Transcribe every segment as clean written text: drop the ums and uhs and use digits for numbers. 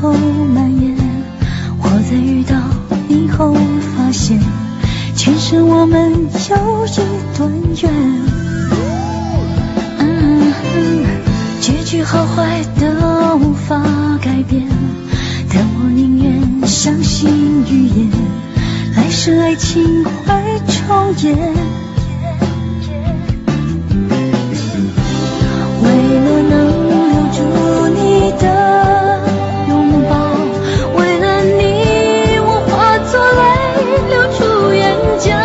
后蔓延，我在遇到你后发现，前生我们有一段缘。结局好坏都无法改变，但我宁愿相信预言，来世爱情会重演。为了能留住你的拥抱，为了你我化作泪流出眼角，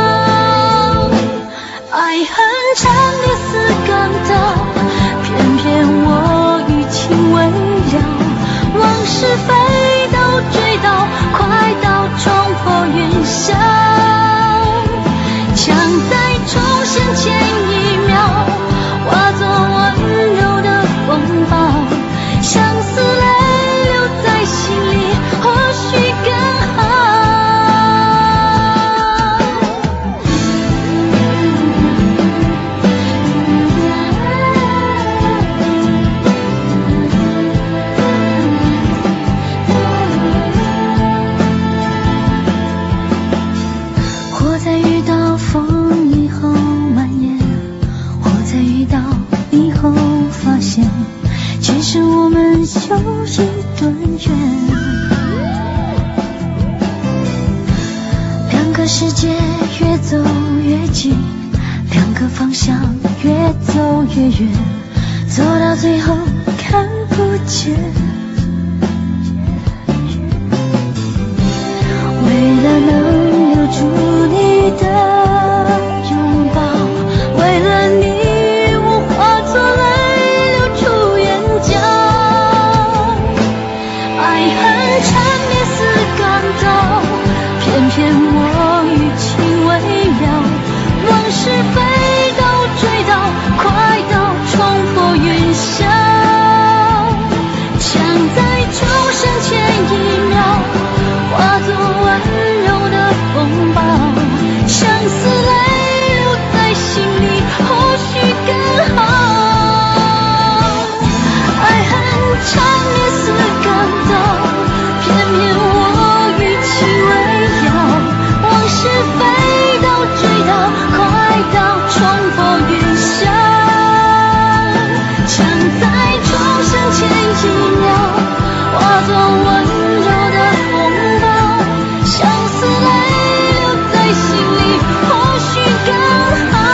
爱恨缠绵似钢刀，偏偏我与情围绕，往事飞到追到，快到冲破云霄，枪在出现前一秒，化作温柔的风暴，相思泪留在心里，或许更好。我在遇到风以后蔓延，我在遇到你后发现，前生我们有一段缘。两个世界越走越近，两个方向越走越远，走到最后看不见。为了能留住你的拥抱，为了你我化作泪流出眼角，爱恨缠绵似钢刀，偏偏我与情围绕，往事飞到追到，快到冲破云霄，枪在出生前一秒，化作温柔的风暴，相思泪留在心里，或许更好。爱恨缠绵似钢刀，偏偏我与情围绕，往事飞到追到，快到冲破云霄，枪在出生前一秒，化作温柔的风暴，相思泪留在心里，或许更好。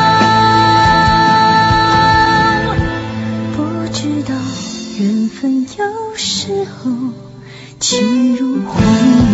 不知道缘分有时候情如鸿